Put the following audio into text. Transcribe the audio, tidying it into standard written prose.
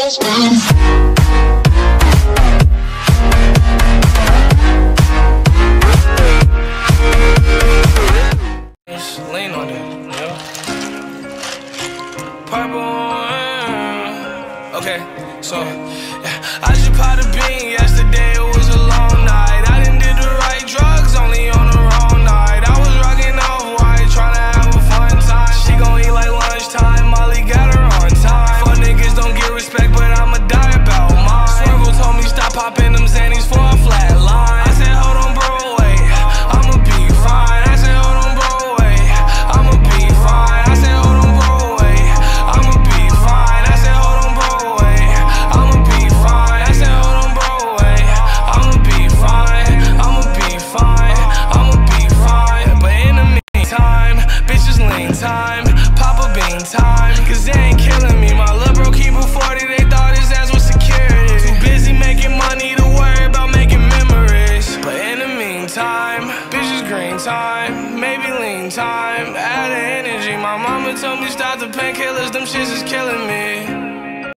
Lean on it, yeah. Purple. Okay, so yeah. I just popped a bean yesterday. It was a long night. I done did the right drugs, only on the wrong night. I was rocking off white, tryna have a fun time. She gon' eat like lunchtime. Molly got her on time. Fuck niggas don't get respect, but I'ma die about mine. Swervo told me stop popping them Xannies for a flat line. I said hold on, bro, wait, I'ma be fine. I said hold on, bro, wait, I'ma be fine. I said hold on, bro, wait, I'ma be fine. I said hold on, bro, wait, I'ma be fine. I said hold on, bro, wait, I'ma be fine. I'ma be fine. I'ma be fine. But in the meantime, bitches lean time, pop a bean time, cause they ain't killing me. My lil' bro keep a 40, they thought his ass was security. Too busy making money to worry about making memories. But in the meantime, bitches green time, maybe lean time, add the energy. My mama told me stop the painkillers, them shits is killing me.